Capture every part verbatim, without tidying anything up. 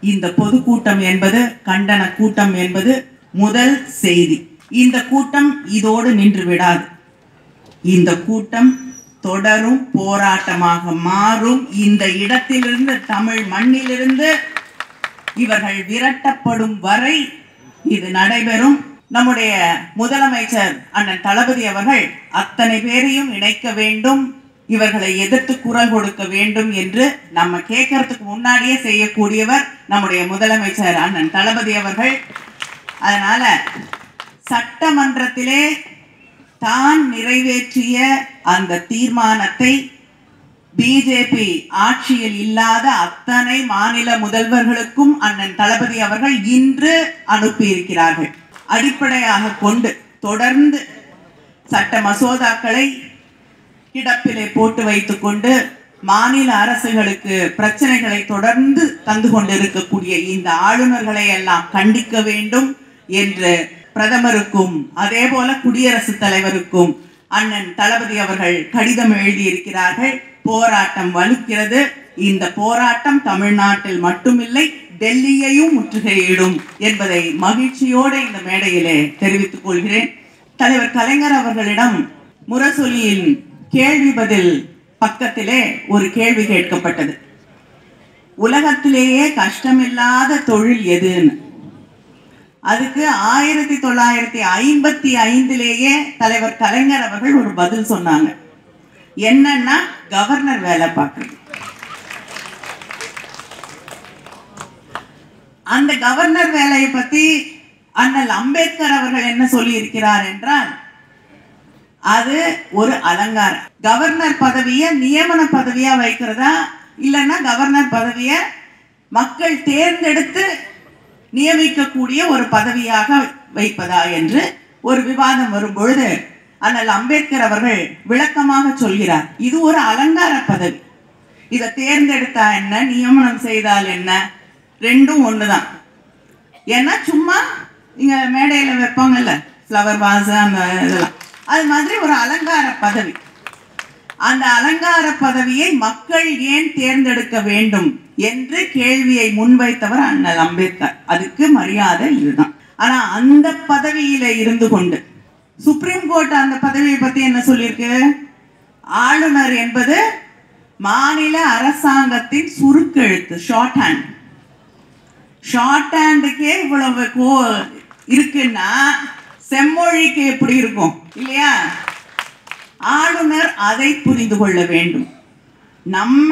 இந்த பொதுக்கூட்டம் என்பது, கண்டன கூட்டம் என்பது முதல் செய்தி. இந்த கூட்டம் இதோடு நின்று விடாது. இந்த கூட்டம் தொடரும் போராட்டமாக மாறும். இந்த இடத்திலிருந்து, தமிழ் மண்ணிலிருந்து இவர்கள் விரட்டப்படும் வரை இது நடைபெறும். நம்முடைய முதலமைச்சர் அண்ணன் தளபதி அவர்கள் அத்தனை பேரையும் இணைக்க வேண்டும், இவர்களை எதிர்த்து குரல் கொடுக்க வேண்டும் என்று நம்ம கேட்கறதுக்கு முன்னாடியே செய்யக்கூடியவர் நம்முடைய முதலமைச்சர் அண்ணன் தளபதி அவர்கள். அதனால சட்டமன்றத்திலே தான் நிறைவேற்றிய அந்த தீர்மானத்தை பிஜேபி ஆட்சியில் இல்லாத அத்தனை மாநில முதல்வர்களுக்கும் அண்ணன் தளபதி அவர்கள் இன்று அனுப்பியிருக்கிறார்கள். அடிப்படையாக கொண்டு தொடர்ந்து சட்ட மசோதாக்களை கிடப்பிலே போட்டு வைத்துக் கொண்டு மாநில அரசுகளுக்கு பிரச்சனைகளை தொடர்ந்து தந்து கொண்டிருக்கக்கூடிய இந்த ஆளுநர்களை எல்லாம் கண்டிக்க வேண்டும் என்று பிரதமருக்கும் அதே போல குடியரசுத் தலைவருக்கும் அண்ணன் தளபதி அவர்கள் கடிதம் எழுதியிருக்கிறார்கள். போராட்டம் வலுக்கிறது. இந்த போராட்டம் தமிழ்நாட்டில் மட்டுமில்லை, டெல்லியையும் முற்றுகையிடும் என்பதை மகிழ்ச்சியோடு இந்த மேடையிலே தெரிவித்துக் கொள்கிறேன். தலைவர் கலைஞர் அவர்களிடம் முரசொலியின் கேள்வி பதில் பக்கத்திலே ஒரு கேள்வி கேட்கப்பட்டது. உலகத்திலேயே கஷ்டமில்லாத தொழில் எதுன்னு. அதுக்கு ஆயிரத்தி தொள்ளாயிரத்தி ஐம்பத்தி ஐந்திலேயே தலைவர் கலைஞர் அவர்கள் ஒரு பதில் சொன்னாங்க. என்னன்னா, கவர்னர் வேலை பார்க்கறது. அந்த கவர்னர் வேலையை பத்தி அண்ணல் அம்பேத்கர் அவர்கள் என்ன சொல்லி இருக்கிறார் என்றால், அது ஒரு அலங்காரம். கவர்னர் பதவியை நியமன பதவியா வைக்கிறதா, இல்லைன்னா கவர்னர் பதவியை மக்கள் தேர்ந்தெடுத்து நியமிக்கக்கூடிய ஒரு பதவியாக வைப்பதா என்று ஒரு விவாதம் வரும்பொழுது அண்ணல் அம்பேத்கர் அவர்கள் விளக்கமாக சொல்கிறார், இது ஒரு அலங்கார பதவி. இதை தேர்ந்தெடுத்தா என்ன, நியமனம் செய்தால் என்ன, ரெண்டும் ஒண்ணுதான். ஏன்னா சும்மா இங்க மேடையில வைப்பாங்கல்ல ஃப்ளவர் வாஸ், அந்த இதெல்லாம், அது மாதிரி ஒரு அலங்கார பதவி. அந்த அலங்கார பதவியை மக்கள் ஏன் தேர்ந்தெடுக்க வேண்டும் என்று கேள்வியை முன்வைத்தவர் அண்ணல் அம்பேத்கர். அதுக்கு மரியாதை இதுதான். ஆனா அந்த பதவியில இருந்து கொண்டு சுப்ரீம் கோர்ட் அந்த பதவியை பத்தி என்ன சொல்லியிருக்கு, ஆளுநர் என்பது மாநில அரசாங்கத்தின் சுருக்கெழுத்து, ஷார்ட் ஹேண்ட். ஷார்ட் ஹேண்டுக்கே இவ்வளவு கோ இருக்குன்னா செம்மொழிக்கு எப்படி இருக்கும் இல்லையா? ஆளுநர் அதை புரிந்து கொள்ள வேண்டும். நம்ம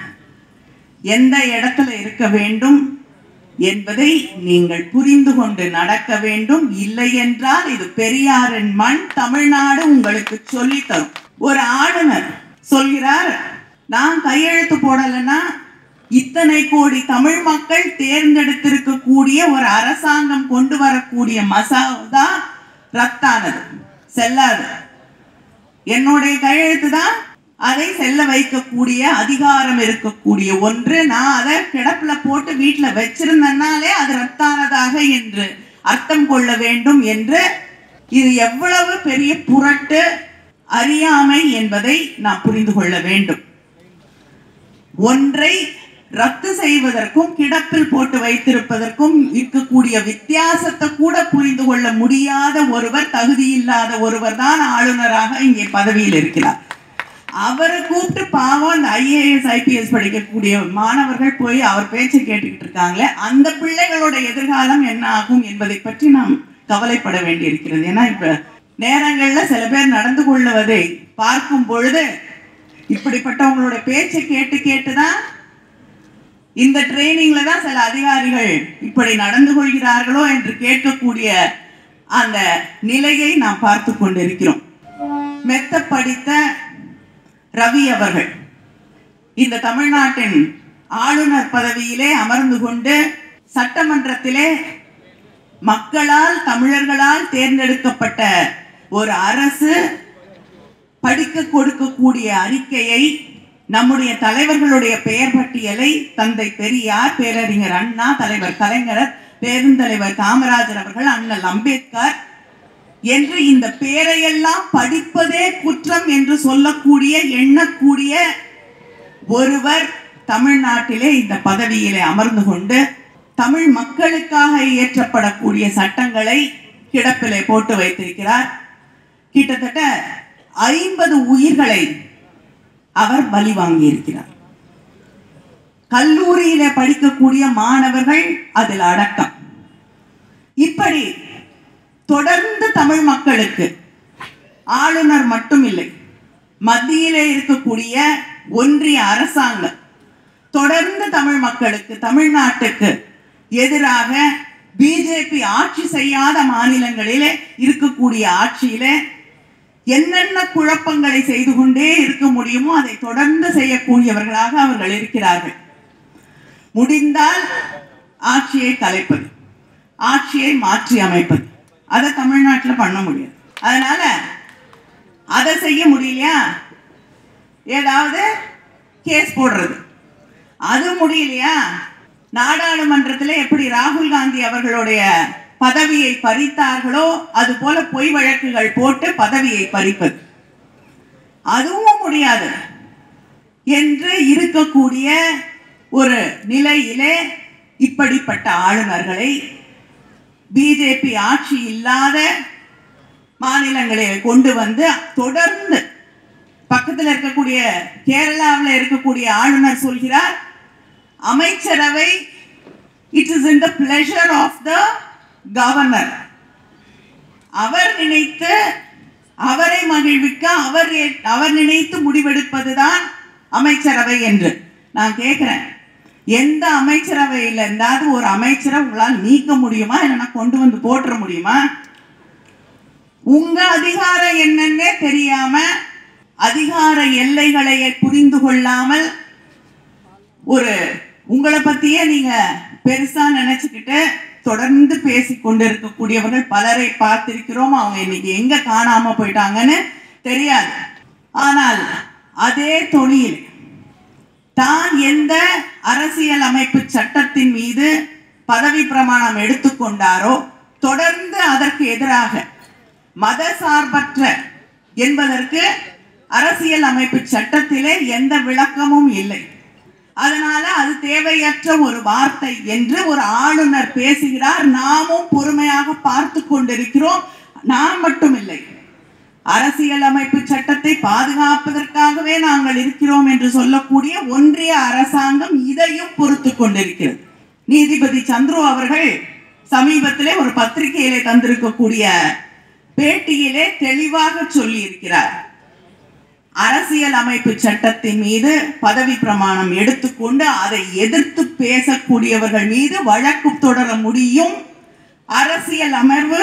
எந்த இடத்துல இருக்க வேண்டும் என்பதை நீங்கள் புரிந்து கொண்டு நடக்க வேண்டும். இல்லை என்றால் இது பெரியாரின் மண், தமிழ்நாடு உங்களுக்கு சொல்லி தரும். ஒரு ஆளுநர் சொல்கிறார், நான் கையெழுத்து போடலைன்னா இத்தனை கோடி தமிழ் மக்கள் தேர்ந்தெடுத்திருக்கக்கூடிய ஒரு அரசாங்கம் கொண்டு வரக்கூடிய மசோதா ரத்தானது, செல்லாது. என்னுடைய கையெழுத்து தான் அதை செல்ல வைக்கக்கூடிய அதிகாரம் இருக்கக்கூடிய ஒன்று. நான் அதை கிடப்புல போட்டு வீட்டுல வச்சிருந்தனாலே அது ரத்தானதாக என்று அர்த்தம் கொள்ள வேண்டும் என்று. இது எவ்வளவு பெரிய புரட்டு, அறியாமை என்பதை நாம் புரிந்து கொள்ள வேண்டும். ஒன்றை ரத்து செய்வதற்கும் கிடப்பில் போட்டு வைத்திருப்பதற்கும் இருக்கக்கூடிய வித்தியாசத்தை கூட புரிந்து கொள்ள முடியாத ஒருவர், தகுதியில்லாத ஒருவர் தான் ஆளுநராக இங்கே பதவியில் இருக்கிறார். அவரை கூப்பிட்டு பாவம் அந்த ஐஏஎஸ் ஐபிஎஸ் படிக்கக்கூடிய மாணவர்கள் போய் அவர் பேச்சை கேட்டுக்கிட்டு இருக்காங்களே, அந்த பிள்ளைகளோட எதிர்காலம் என்ன ஆகும் என்பதை பற்றி நாம் கவலைப்பட வேண்டியிருக்கிறது. ஏன்னா இப்ப நேரங்கள்ல சில பேர் நடந்து கொள்வதை பார்க்கும் பொழுது இப்படிப்பட்டவங்களோட பேச்சை கேட்டு கேட்டுதான் இந்த ட்ரைனிங்ல தான் சில அதிகாரிகள் இப்படி நடந்து கொள்கிறார்களோ என்று கேட்கக்கூடிய அந்த நிலையை நாம் பார்த்து கொண்டிருக்கிறோம். மெத்த படித்த ரவி அவர்கள் இந்த தமிழ்நாட்டின் ஆளுநர் பதவியிலே அமர்ந்து கொண்டு சட்டமன்றத்திலே மக்களால், தமிழர்களால் தேர்ந்தெடுக்கப்பட்ட ஒரு அரசு படிக்க கொடுக்கக்கூடிய அறிக்கையை, நம்முடைய தலைவர்களுடைய பெயர் பட்டியலை தந்தை பெரியார், பேரறிஞர் அண்ணா, தலைவர் கலைஞர், பெருந்தலைவர் காமராஜர் அவர்கள், அண்ணல் அம்பேத்கர் என்று இந்த பெயரையெல்லாம் படிப்பதே குற்றம் என்று சொல்லக்கூடிய, எண்ணக்கூடிய ஒருவர் தமிழ்நாட்டிலே இந்த பதவியிலே அமர்ந்து கொண்டு தமிழ் மக்களுக்காக இயற்றப்படக்கூடிய சட்டங்களை கிடப்பிலே போட்டு வைத்திருக்கிறார். கிட்டத்தட்ட ஐம்பது உயிர்களை அவர் பலி வாங்கி இருக்கிறார். கல்லூரியில படிக்கக்கூடிய மாணவர்கள் அதில் அடக்கம். இப்படி தொடர்ந்து தமிழ் மக்களுக்கு ஆளுநர் மட்டும் இல்லை, மத்தியிலே இருக்கக்கூடிய ஒன்றிய அரசாங்கம் தொடர்ந்து தமிழ் மக்களுக்கு, தமிழ்நாட்டுக்கு எதிராக பிஜேபி ஆட்சி செய்யாத மாநிலங்களிலே இருக்கக்கூடிய ஆட்சியிலே என்னென்ன குழப்பங்களை செய்து கொண்டே இருக்க முடியுமோ அதை தொடர்ந்து செய்யக்கூடியவர்களாக அவர்கள் இருக்கிறார்கள். முடிந்தால் ஆட்சியை கலைப்பது, ஆட்சியை மாற்றி அமைப்பது, அதை தமிழ்நாட்டில் பண்ண முடியாது. அதனால அதை செய்ய முடியலையா, ஏதாவது கேஸ் போடுறது, அது முடியலையா, நாடாளுமன்றத்தில் எப்படி ராகுல் காந்தி அவர்களுடைய பதவியை பறித்தார்களோ அது போல பொய் வழக்குகள் போட்டு பதவியை பறிப்பது, அதுவும் முடியாது என்று இருக்கக்கூடிய ஒரு நிலையிலே இப்படிப்பட்ட ஆளுநர்களை பிஜேபி ஆட்சி இல்லாத மாநிலங்களை கொண்டு வந்து தொடர்ந்து, பக்கத்தில் இருக்கக்கூடிய கேரளாவில் இருக்கக்கூடிய ஆளுநர் சொல்கிறார், அமைச்சரவை it is in the pleasure of the governor, அவர் நினைத்து அவரை மகிழ்விக்க அவர் அவர் நினைத்து முடிவெடுப்பதுதான் அமைச்சரவை என்று. நான் கேட்கிறேன், எந்த அமைச்சரவையில் இருந்தாவது ஒரு அமைச்சரை உங்களால் நீக்க முடியுமா, இல்லைன்னா கொண்டு வந்து போட்டுற முடியுமா? உங்க அதிகாரம் என்னன்னே தெரியாம, அதிகார எல்லைகளை புரிந்து கொள்ளாமல், ஒரு உங்களை பத்தியே நீங்க பெருசா நினைச்சுக்கிட்டு தொடர்ந்து பேசி கொண்டு இருக்கக்கூடியவர்கள் பலரை பார்த்திருக்கிறோம். அவங்க இன்னைக்கு எங்க காணாம போயிட்டாங்கன்னு தெரியாது. ஆனால் அதே தொழில் தான் எந்த அரசியல் அமைப்பு சட்டத்தின் மீது பதவி பிரமாணம் எடுத்துக்கொண்டாரோ தொடர்ந்து அதற்கு எதிராக மத சார்பற்ற என்பதற்கு அரசியல் அமைப்பு சட்டத்திலே எந்த விளக்கமும் இல்லை. அதனால அது தேவையற்ற ஒரு வார்த்தை என்று ஒரு ஆளுநர் பேசுகிறார். நாமும் பொறுமையாக பார்த்து கொண்டிருக்கிறோம். நான் மட்டும் இல்லை, அரசியல் அமைப்பு சட்டத்தை பாதுகாப்பதற்காகவே நாங்கள் இருக்கிறோம் என்று சொல்லக்கூடிய ஒன்றிய அரசாங்கம் இதையும் பொறுத்து கொண்டிருக்கிறது. நீதிபதி சந்துரு அவர்கள் சமீபத்திலே ஒரு பத்திரிகையிலே தந்திருக்கக்கூடிய பேட்டியிலே தெளிவாக சொல்லி இருக்கிறார், அரசியல் அமைப்பு சட்டத்தின் மீது பதவி பிரமாணம் எடுத்துக்கொண்டு அதை எதிர்த்து பேசக்கூடியவர்கள் மீது வழக்கு தொடர முடியும். அரசியல் அமர்வு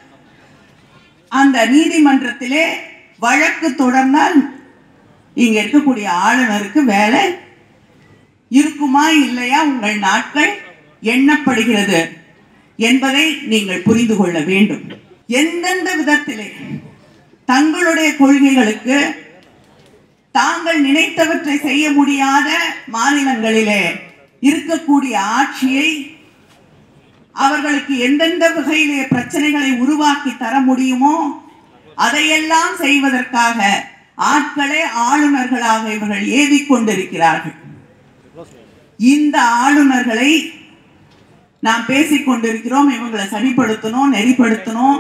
அந்த நீதிமன்றத்திலே வழக்கு தொடர்ந்தால் இங்க இருக்கக்கூடிய ஆளுநருக்கு வேலை இருக்குமா இல்லையா, உங்கள் நாட்கள் எண்ணப்படுகிறது என்பதை நீங்கள் புரிந்து கொள்ள வேண்டும். எந்தெந்த விதத்திலே தங்களுடைய கொள்கைகளுக்கு தாங்கள் நினைத்தவற்றை செய்ய முடியாத மாநிலங்களிலே இருக்கக்கூடிய ஆட்சியை அவர்களுக்கு எந்தெந்த வகையிலே பிரச்சனைகளை உருவாக்கி தர முடியுமோ அதையெல்லாம் செய்வதற்காக ஆட்களை ஆளுநர்களாக இவர்கள் ஏவிக் கொண்டிருக்கிறார்கள். இந்த ஆளுநர்களை நாம் பேசிக் கொண்டிருக்கிறோம், இவங்களை சரிப்படுத்தணும், நெறிப்படுத்தணும்,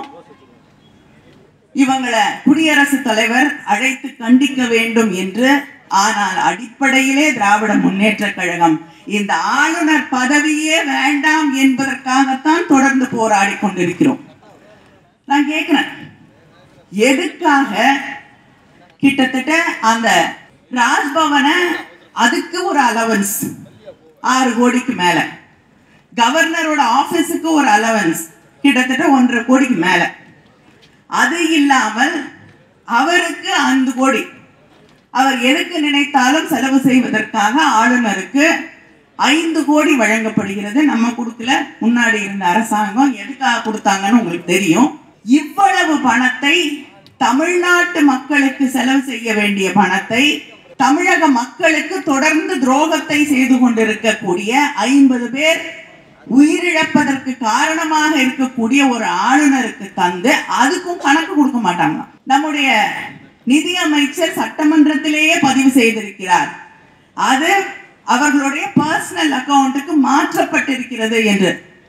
இவங்களை குடியரசுத் தலைவர் அழைத்து கண்டிக்க வேண்டும் என்று. ஆனால் அடிப்படையிலே திராவிட முன்னேற்ற கழகம் இந்த ஆளுநர் பதவியே வேண்டாம் என்பதற்காகத்தான் தொடர்ந்து போராடி கொண்டிருக்கிறோம். நான் கேட்கிறேன், எதுக்காக கிட்டத்தட்ட அந்த ராஜ்பவனை அதுக்கு ஒரு அலவன்ஸ் ஆறு கோடிக்கு மேல, கவர்னரோட ஆபீஸுக்கு ஒரு அலவன்ஸ் கிட்டத்தட்ட ஒன்றரை கோடிக்கு மேல, அது இல்லாமல் அவருக்கு ஐந்து கோடி அவர் எதுக்கு நினைத்தாலும் செலவு செய்வதற்காக ஆளுநருக்கு ஐந்து கோடி வழங்கப்படுகிறது. நம்ம கொடுக்கல, முன்னாடி இருந்த அரசாங்கம் எதுக்காக கொடுத்தாங்கன்னு உங்களுக்கு தெரியும். இவ்வளவு பணத்தை, தமிழ்நாட்டு மக்களுக்கு செலவு செய்ய வேண்டிய பணத்தை, தமிழக மக்களுக்கு தொடர்ந்து துரோகத்தை செய்து கொண்டிருக்கக்கூடிய ஐம்பது பேர் உயிரிழப்பதற்கு காரணமாக இருக்கக்கூடிய ஒரு ஆளுநருக்கு தந்து அதுக்கும் கணக்கு கொடுக்க மாட்டாங்க. நம்முடைய நிதி அமைச்சர் சட்டமன்றத்திலேயே பதிவு செய்திருக்கிறார், அது அவர்களுடைய பர்சனல் அக்கவுண்ட்டுக்கு மாற்றப்பட்டிருக்கிறது என்று.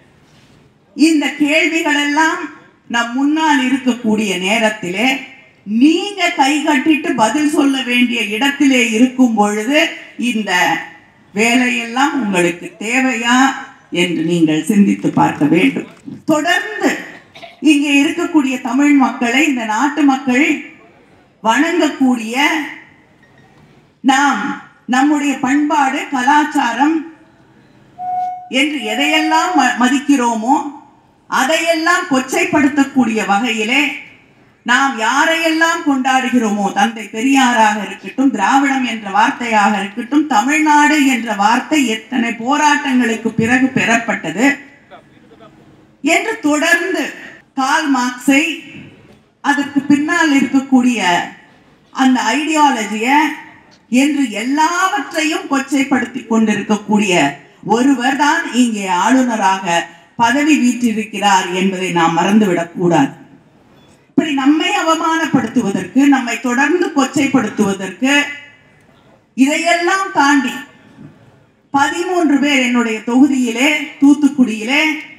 இந்த கேள்விகள் எல்லாம் நம் முன்னால் இருக்கக்கூடிய நேரத்திலே நீங்க கை கட்டிட்டு பதில் சொல்ல வேண்டிய இடத்திலே இருக்கும் பொழுது இந்த வேலையெல்லாம் உங்களுக்கு தேவையா என்று நீங்கள் சிந்தித்து பார்க்க வேண்டும். தொடர்ந்து இங்கே இருக்கக்கூடிய தமிழ் மக்களை, இந்த நாட்டு மக்கள் வணங்கக்கூடிய, நாம் நம்முடைய பண்பாடு கலாச்சாரம் என்று எதையெல்லாம் மதிக்கிறோமோ அதையெல்லாம் கொச்சைப்படுத்தக்கூடிய வகையிலே நாம் யாரையெல்லாம் கொண்டாடுகிறோமோ, தந்தை பெரியாராக இருக்கட்டும், திராவிடம் என்ற வார்த்தையாக இருக்கட்டும், தமிழ்நாடு என்ற வார்த்தை எத்தனை போராட்டங்களுக்கு பிறகு பெறப்பட்டது என்று தொடர்ந்து கார்ல் மார்க்ஸை, அதற்கு பின்னால் இருக்கக்கூடிய அந்த ஐடியாலஜிய என்று எல்லாவற்றையும் கொச்சைப்படுத்தி கொண்டிருக்கக்கூடிய ஒருவர் தான் இங்கே ஆளுநராக பதவி வீற்றிருக்கிறார் என்பதை நாம் மறந்துவிடக் கூடாது. இப்படி நம்மை அவமானப்படுத்துவதற்கு, நம்மை தொடர்ந்து கொச்சைப்படுத்துவதற்கு, இதையெல்லாம் தாண்டி பதிமூன்று பேர் என்னுடைய தொகுதியிலே தூத்துக்குடியிலே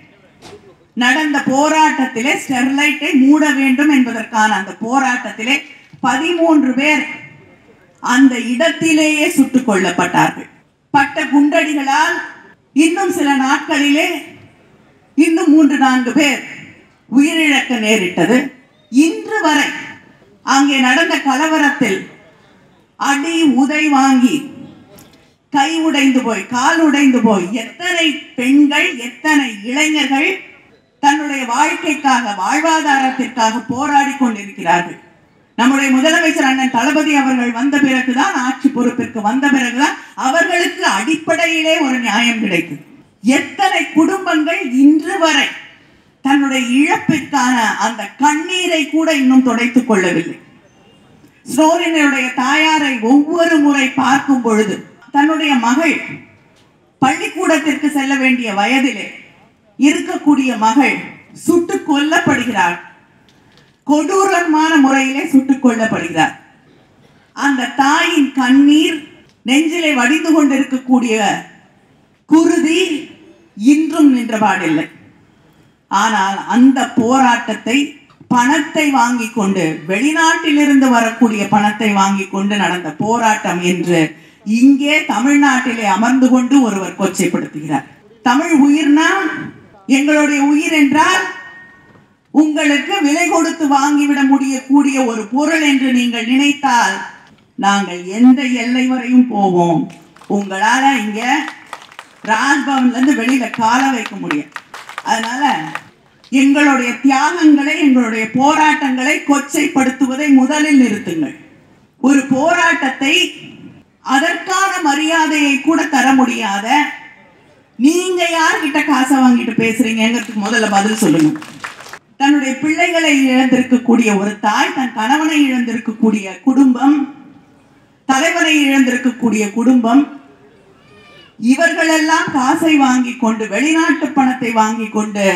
நடந்த போராட்டத்திலே ஸ்டெர்லைட்டை மூட வேண்டும் என்பதற்கான அந்த போராட்டத்திலே பதிமூன்று பேர் அந்த இடத்திலேயே சுட்டுக் கொல்லப்பட்டார்கள். பட்ட குண்டடிகளால் இன்னும் சில நாட்களிலே இன்னும் மூன்று நான்கு பேர் உயிரிழக்க நேரிட்டது. இன்று வரை அங்கே நடந்த கலவரத்தில் அடி உதை வாங்கி கை உடைந்து போய், கால் உடைந்து போய் எத்தனை பெண்கள், எத்தனை இளைஞர்கள் தன்னுடைய வாழ்க்கைக்காக, வாழ்வாதாரத்திற்காக போராடி கொண்டிருக்கிறார்கள். நம்முடைய முதலமைச்சர் அண்ணன் தளபதி அவர்கள் வந்த பிறகுதான், ஆட்சி பொறுப்பிற்கு வந்த பிறகுதான் அவர்களுக்கு அடிப்படையிலே ஒரு நியாயம் கிடைத்தது. எத்தனை குடும்பங்கள் இன்று வரை தன்னுடைய இழப்பிற்கான அந்த கண்ணீரை கூட இன்னும் துடைத்துக் கொள்ளவில்லை. ஸ்னோரினுடைய தாயாரை ஒவ்வொரு முறை பார்க்கும் பொழுது, தன்னுடைய மகள் பள்ளிக்கூடத்திற்கு செல்ல வேண்டிய வயதிலே இருக்கக்கூடிய மகள் சுட்டுக் கொல்லப்படுகிறார். கொடூரமான முறையிலே சுட்டுக் கொல்லப்படுகிறார். அந்த தாயின் கண்ணீர், நெஞ்சிலே வடிந்து கொண்டிருக்கக்கூடிய குருதி இன்றும் நின்றபாடில்லை. ஆனால் அந்த போராட்டத்தை பணத்தை வாங்கி கொண்டு, வெளிநாட்டிலிருந்து வரக்கூடிய பணத்தை வாங்கி கொண்டு நடந்த போராட்டம் என்று இங்கே தமிழ்நாட்டிலே அமர்ந்து கொண்டு ஒருவர் கொச்சைப்படுத்துகிறார். தமிழ் உயிர்னா எங்களுடைய உயிர் என்றால் உங்களுக்கு விலை கொடுத்து வாங்கிவிட முடியக்கூடிய ஒரு பொருள் என்று நீங்கள் நினைத்தால் நாங்கள் எந்த எல்லை வரையும் போவோம். உங்களால இங்க ராஜ்பவன்ல இருந்து வெளியில கால வைக்க முடியும். அதனால எங்களுடைய தியாகங்களை, எங்களுடைய போராட்டங்களை கொச்சைப்படுத்துவதை முதலில் நிறுத்துங்கள். ஒரு போராட்டத்தை அதற்கான மரியாதையை கூட தர முடியாத நீங்க யார்கிட்ட காசை வாங்கிட்டு பேசுறீங்கிறதுக்கு முதல்ல பதில் சொல்லுங்க. தன்னுடைய பிள்ளைகளை இழந்திருக்கக்கூடிய ஒரு தாய், தன் கணவனை இழந்திருக்கக்கூடிய குடும்பம், தலைவனை இழந்திருக்கக்கூடிய குடும்பம், இவர்களெல்லாம் காசை வாங்கி கொண்டு, வெளிநாட்டு பணத்தை வாங்கி கொண்டு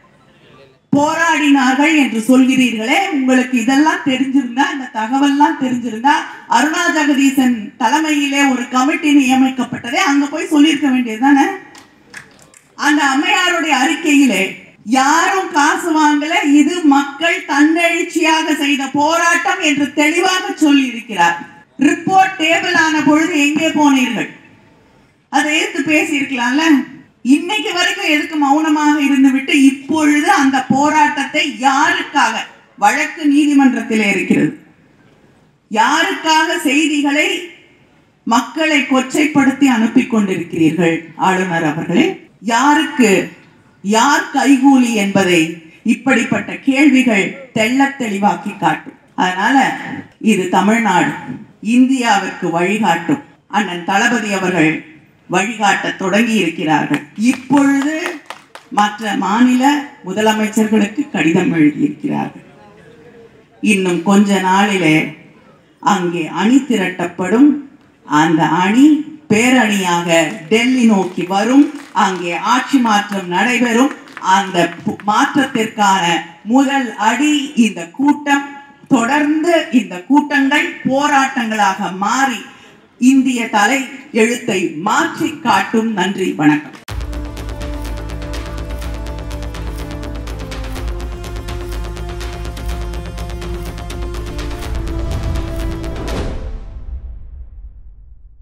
போராடினார்கள் என்று சொல்கிறீர்களே. உங்களுக்கு இதெல்லாம் தெரிஞ்சிருந்தா, இந்த தகவல்லாம் தெரிஞ்சிருந்தா, அருணா ஜெகதீசன் தலைமையிலே ஒரு கமிட்டி நியமிக்கப்பட்டதே அங்க போய் சொல்லியிருக்க வேண்டியதுதானே. அந்த அம்மையாருடைய அறிக்கையிலே யாரும் காசு வாங்கல, இது மக்கள் தன்னெழுச்சியாக செய்த போராட்டம் என்று தெளிவாக சொல்லி இருக்கிறார். ரிப்போர்ட் டேபிள் ஆன பொழுது எங்கே போனீர்கள்? அதை எடுத்து பேசி இருக்கலாம்ல. இன்னைக்கு வரைக்கும் எதுக்கு மௌனமாக இருந்து விட்டு இப்பொழுது அந்த போராட்டத்தை யாருக்காக, வழக்கு நீதிமன்றத்திலே இருக்கிறது, யாருக்காக செய்திகளை மக்களை கொச்சைப்படுத்தி அனுப்பி கொண்டிருக்கிறீர்கள் ஆளுநர் அவர்களே? யாருக்கு யார் கைகூலி என்பதை இப்படிப்பட்ட கேள்விகள் தெள்ள தெளிவாக்கி காட்டும். அதனால இது தமிழ்நாடு இந்தியாவிற்கு வழிகாட்டும். அண்ணன் தளபதி அவர்கள் வழிகாட்ட தொடங்கி இருக்கிறார்கள். இப்பொழுது மற்ற மாநில முதலமைச்சர்களுக்கு கடிதம் எழுதியிருக்கிறார்கள். இன்னும் கொஞ்ச நாளிலே அங்கே அணி திரட்டப்படும். அந்த அணி பேரணியாக டெல்லி நோக்கி வரும். அங்கே ஆட்சி மாற்றம் நடைபெறும். அந்த மாற்றத்திற்கான முதல் அடி இந்த கூட்டம். தொடர்ந்து இந்த கூட்டங்கள் போராட்டங்களாக மாறி இந்திய தலை எழுத்தை மாற்றி காட்டும். நன்றி, வணக்கம்.